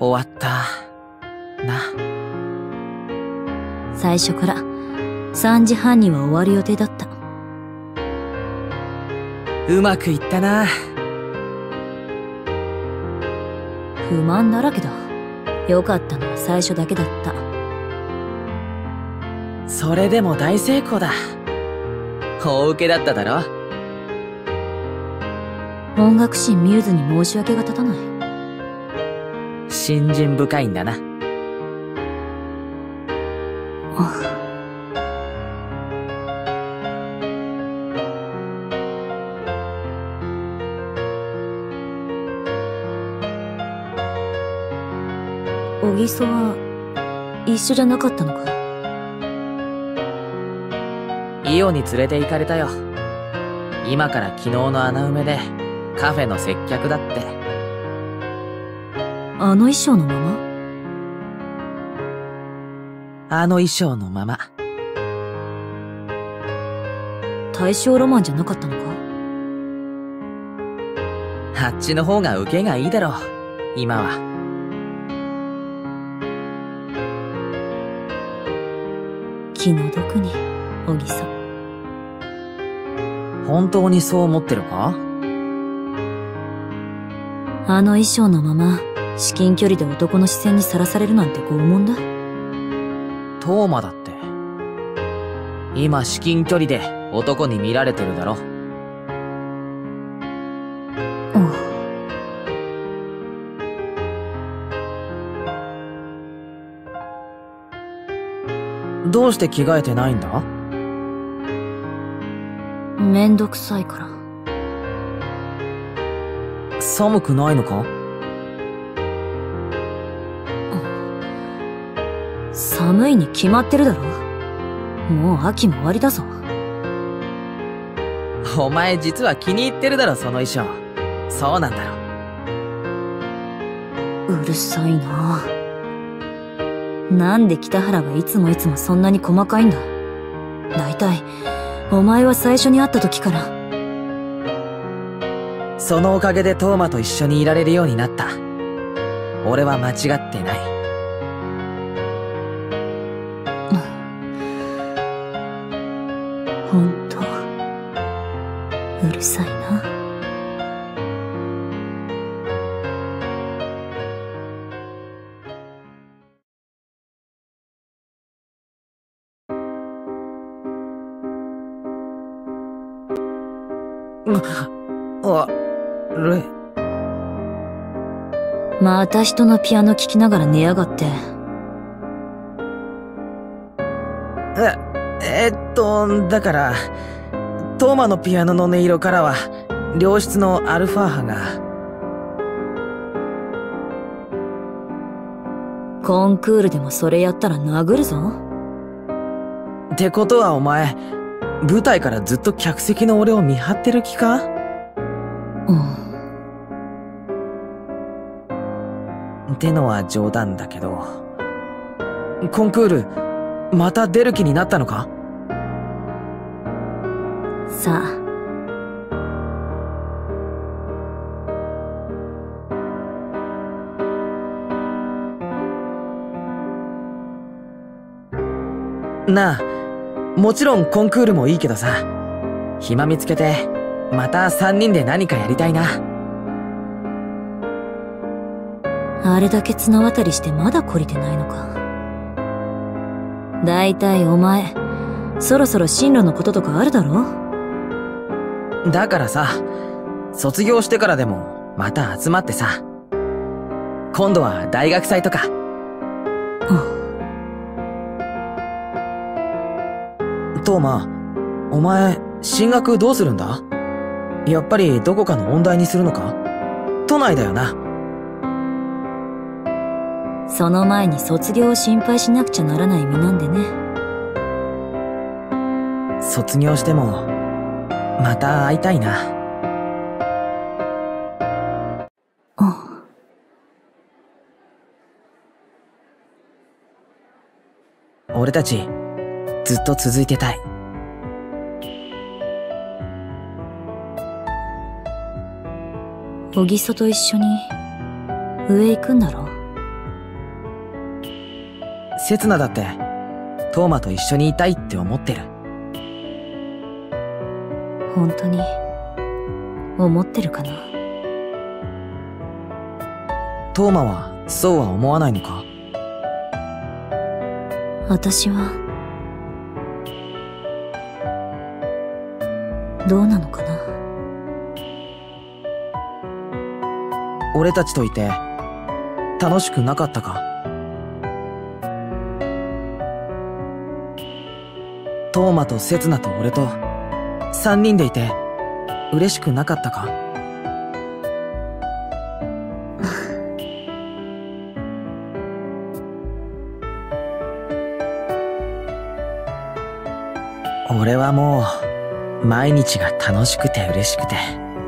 終わった。な。 最初から3時半には終わる予定だった。 うまくいったな。 不満だらけだ。良かったのは最初だけだった。 それでも大成功だ。大受けだっただろ。 音楽誌ミューズに申し訳が立たない。 信心深いんだな。 小木曽は一緒じゃなかったのか？ イオに連れて行かれたよ。今から昨日の穴埋めでカフェの接客だって。 あの衣装のまま？ あの衣装のまま。 大正ロマンじゃなかったのか？ あっちの方が受けがいいだろう、今は。 気の毒に、小木曽。 本当にそう思ってるか？ あの衣装のまま至近距離で男の視線にさらされるなんて拷問だ。 トーマだって今至近距離で男に見られてるだろ。どうして着替えてないんだ？ めんどくさいから。 寒くないのか？ 寒いに決まってるだろ。もう秋も終わりだぞ。 お前実は気に入ってるだろ、その衣装。そうなんだろ。 うるさいな。なんで北原はいつもそんなに細かいんだ。だいたいお前は最初に会った時から。 そのおかげでトーマと一緒にいられるようになった。俺は間違ってない。 ほんとうるさいな。 悪い。 また人のピアノ聴きながら寝やがって。 だから、トーマのピアノの音色からは、良質のアルファ波が。 コンクールでもそれやったら殴るぞ。 ってことはお前、舞台からずっと客席の俺を見張ってる気か？ってのは冗談だけど、コンクール、また出る気になったのか？ さあ。 なあ、もちろんコンクールもいいけどさ、暇見つけて、また3人で何かやりたいな。 あれだけ綱渡りしてまだ懲りてないのか。だいたいお前、そろそろ進路のこととかあるだろ？ だからさ、卒業してからでもまた集まってさ、今度は大学祭とか。トーマ、お前、進学どうするんだ？やっぱりどこかの音大にするのか？都内だよな。 その前に卒業を心配しなくちゃならない身なんでね。 卒業しても、また会いたいな。俺たち、ずっと続いてたい。 小木曽と一緒に上行くんだろ？ せつなだって、トーマと一緒にいたいって思ってる。 本当に、思ってるかな。 トーマは、そうは思わないのか？ 私は、どうなのかな。 俺たちといて、楽しくなかったか？トーマとせつなと俺と、3人でいて、嬉しくなかったか？俺はもう、毎日が楽しくて嬉しくて。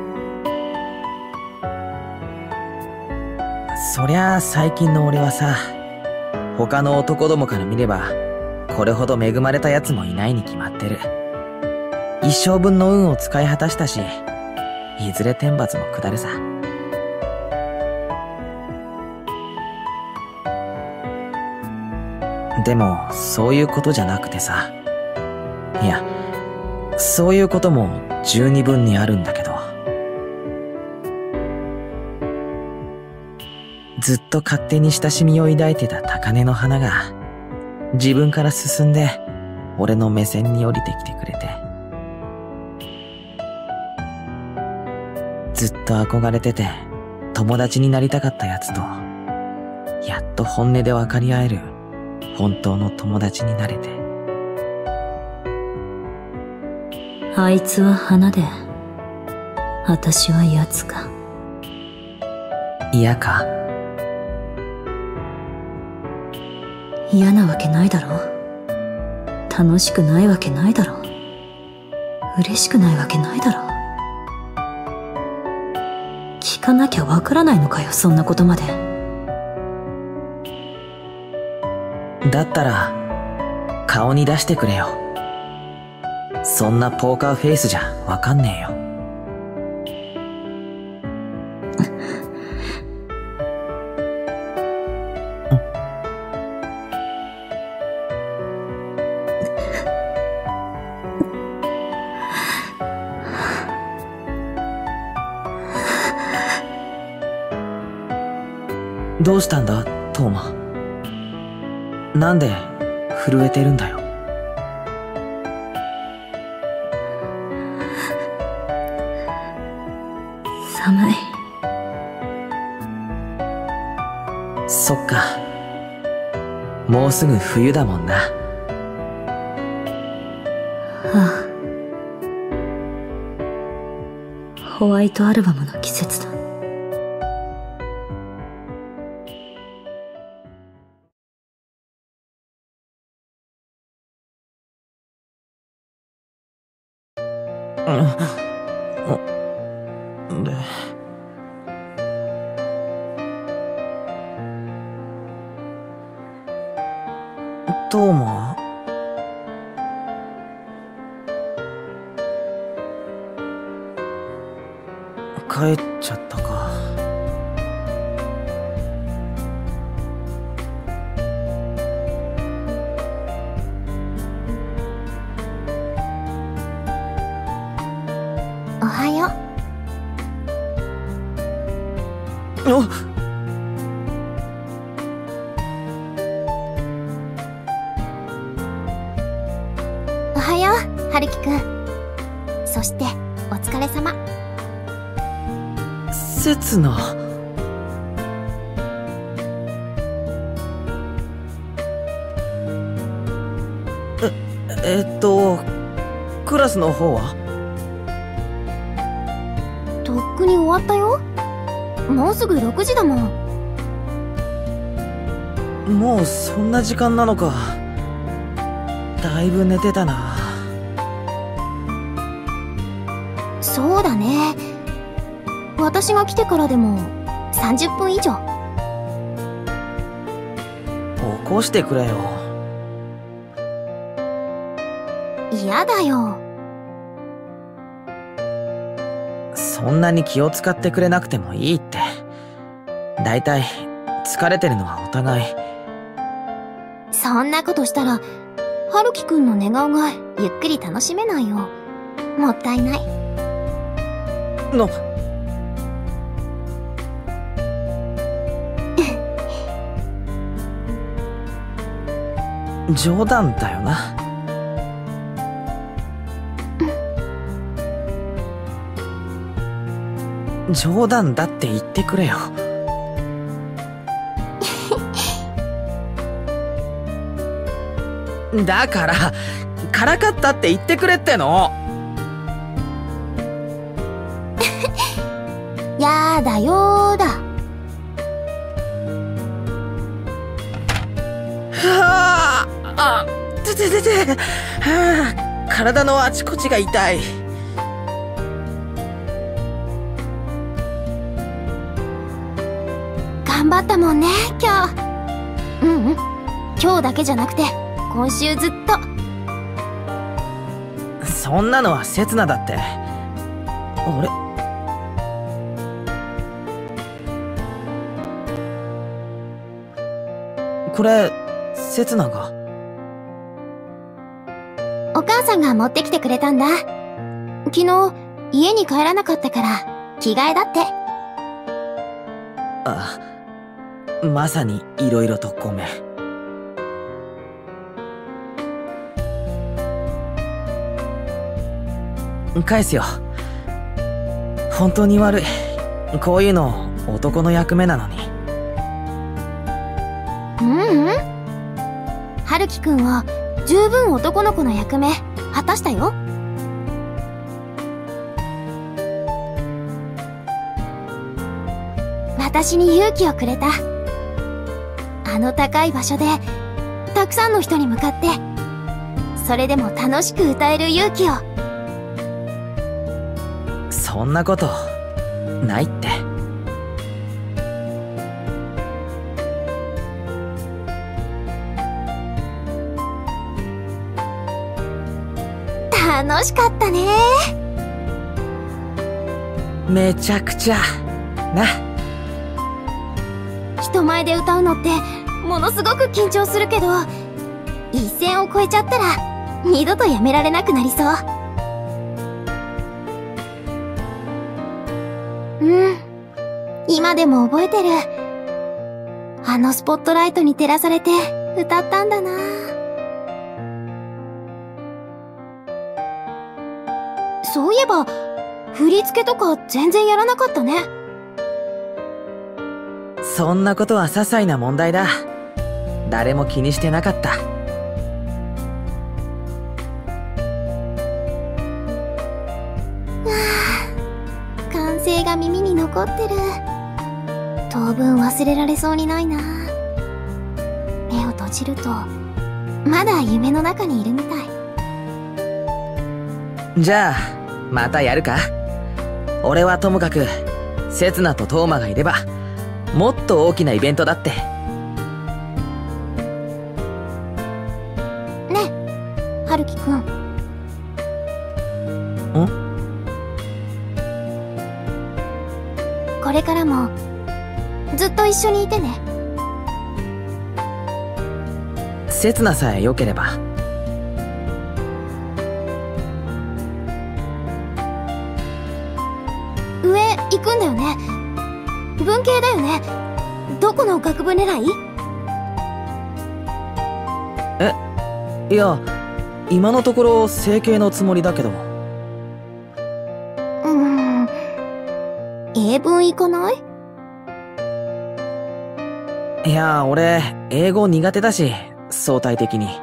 そりゃあ最近の俺はさ、他の男どもから見れば、これほど恵まれた奴もいないに決まってる。一生分の運を使い果たしたし、いずれ天罰も下るさ。でも、そういうことじゃなくてさ。いや、そういうことも十二分にあるんだけど。ずっと勝手に親しみを抱いてた高嶺の花が、自分から進んで、俺の目線に降りてきてくれて。ずっと憧れてて、友達になりたかったやつと、やっと本音で分かり合える、本当の友達になれて。 あいつは花で、私は奴か。 嫌か？ 嫌なわけないだろ。楽しくないわけないだろ。嬉しくないわけないだろ。聞かなきゃわからないのかよ、そんなことまで。 だったら、顔に出してくれよ。そんなポーカーフェイスじゃわかんねえよ。どうしたんだ、トーマ。なんで震えてるんだよ。 寒い。 そっか。もうすぐ冬だもんな。 ああ。ホワイトアルバムの季節だ。 トーマ？帰っちゃったか。 おはよう。 お！ おはよう、春樹くん。そして、お疲れ様。 せつな。クラスの方は？ とっくに終わったよ。もうすぐ6時だもん。 もうそんな時間なのか。だいぶ寝てたな。 そうだね。私が来てからでも30分以上。 起こしてくれよ。 嫌だよ。 そんなに気を使ってくれなくてもいいって。だいたい疲れてるのはお互い。 そそんなことしたら、春樹くんの寝顔がゆっくり楽しめないよ。もったいない。 冗談だよな。冗談だって言ってくれよ。だからからかったって言ってくれっての。 やだよーだ。 はあ、はあ、体のあちこちが痛い。 頑張ったもんね、今日。今日だけじゃなくて、今週ずっと。 そんなのは刹那だって。あれ？これ、刹那が。 お母さんが持ってきてくれたんだ。昨日、家に帰らなかったから、着替えだって。 あ、まさに色々とごめん。返すよ。本当に悪い。こういうの男の役目なのに。 春樹くんは十分男の子の役目果たしたよ。私に勇気をくれた。あの高い場所でたくさんの人に向かって、それでも楽しく歌える勇気を。 そんなことないって。 楽しかったね。 めちゃくちゃな。 人前で歌うのってものすごく緊張するけど、一線を越えちゃったら二度とやめられなくなりそう。今でも覚えてる。あのスポットライトに照らされて歌ったんだな。そういえば振り付けとか全然やらなかったね。 そんなことは些細な問題だ。誰も気にしてなかった。 歓声が耳に残ってる。当分忘れられそうにないな。目を閉じるとまだ夢の中にいるみたい。 じゃあまたやるか。俺はともかく刹那とトーマがいればもっと大きなイベントだって。 ねえ、春樹くん。これからもずっと一緒にいてね。 刹那さえ良ければ。 上行くんだよね。文系だよね。どこの学部狙い？ いや、今のところ整形のつもりだけど。 英文行かない？ いや、俺英語苦手だし、相対的に。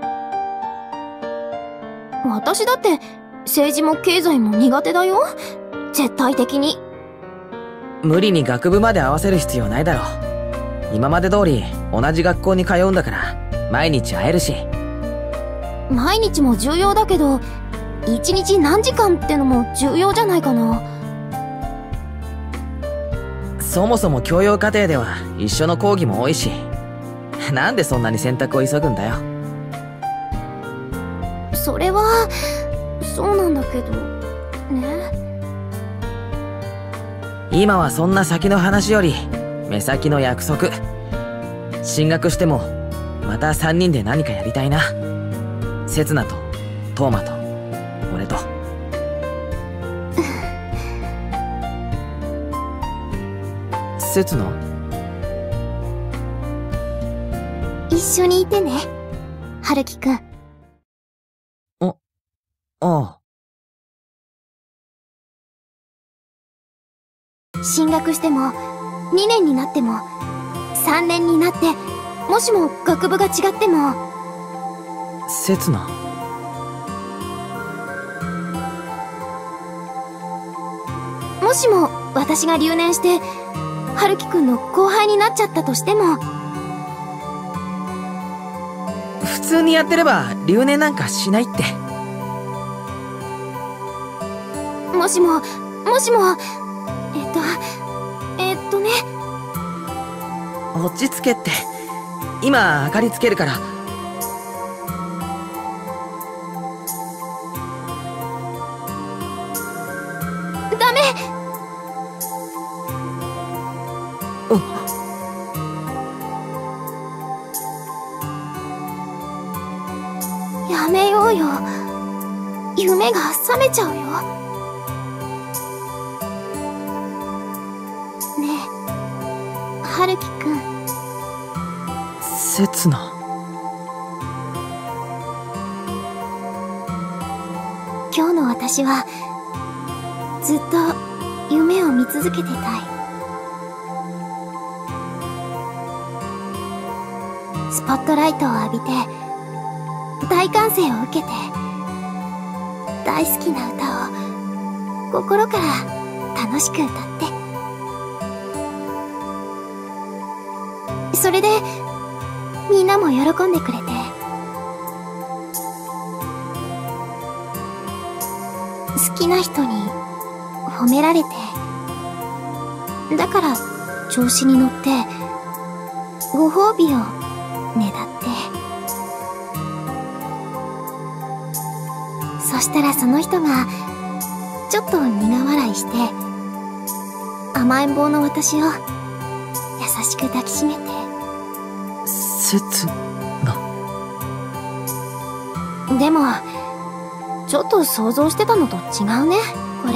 私だって政治も経済も苦手だよ。絶対的に。 無理に学部まで合わせる必要ないだろ。今まで通り同じ学校に通うんだから毎日会えるし。 毎日も重要だけど、一日何時間ってのも重要じゃないかな。 そもそも教養課程では一緒の講義も多いし、なんでそんなに選択を急ぐんだよ。 それはそうなんだけどね。 今はそんな先の話より目先の約束。進学してもままた3人で何かやりたいな。せつなとトーマと俺と。せつな、 一緒にいてね、春樹くん。 ああ。 進学しても、2年になっても、3年になって、もしも学部が違っても。 せつな、 もしも私が留年して、春樹くんの後輩になっちゃったとしても。 普通にやってれば留年なんかしないって。 もしもね。 落ち着けって。今明かりつけるから。 ダメ。やめようよ。夢が覚めちゃうよ。ねえ、春樹くん。 せつな、 今日の私はずっと夢を見続けてたい。スポットライトを浴びて大歓声を受けて大好きな歌を心から楽しく歌って、それでみんなも喜んでくれて、好きな人に褒められて、だから調子に乗ってご褒美をねだって、そしたらその人がちょっと苦笑いして甘えん坊の私を優しく抱きしめて。 せつな。 でもちょっと想像してたのと違うね、これ。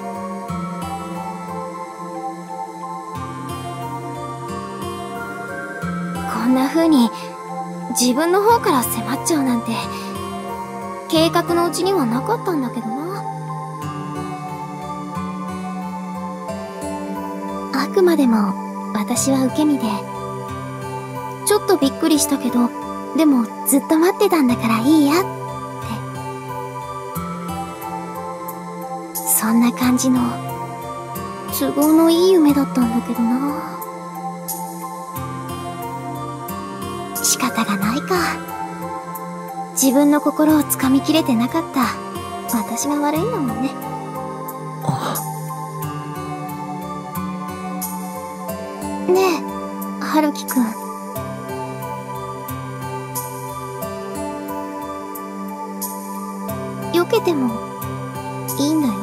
こんな風に自分の方から迫っちゃうなんて計画のうちにはなかったんだけどな。あくまでも私は受け身で、ちょっとびっくりしたけど、でもずっと待ってたんだからいいやって、そんな感じの都合のいい夢だったんだけどな。仕方がないか。自分の心をつかみきれてなかった私が悪いんだもんね。ねえ、春樹くん。避けてもいいんだよ。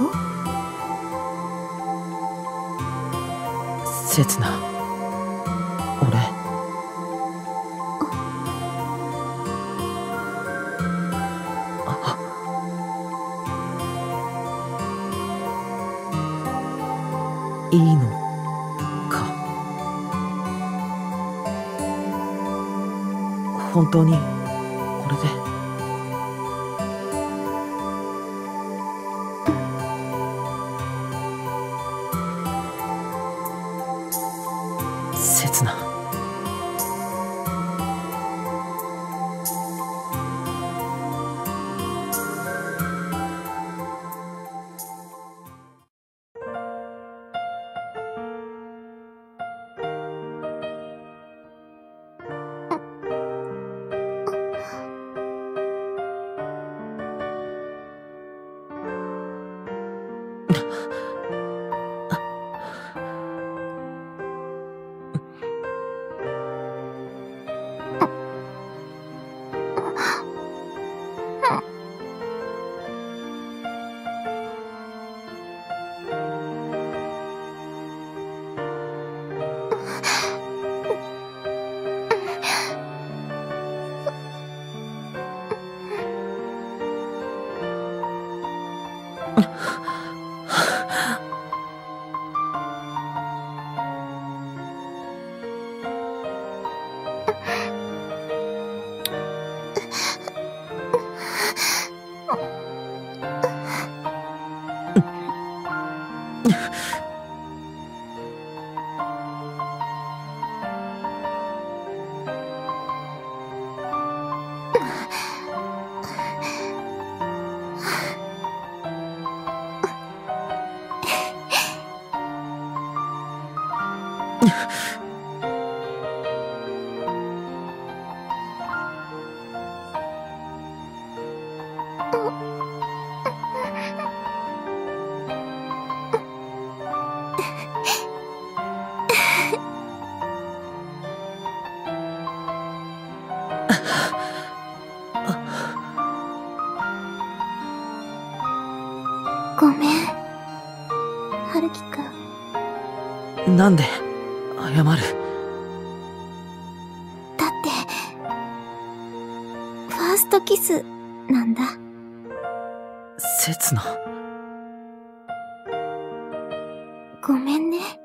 せつな、俺。いいのか。本当にこれで。せつな、 ごめん、春樹くん。 なんで謝る？ だって、ファーストキスなんだ。 せつな。 ごめんね。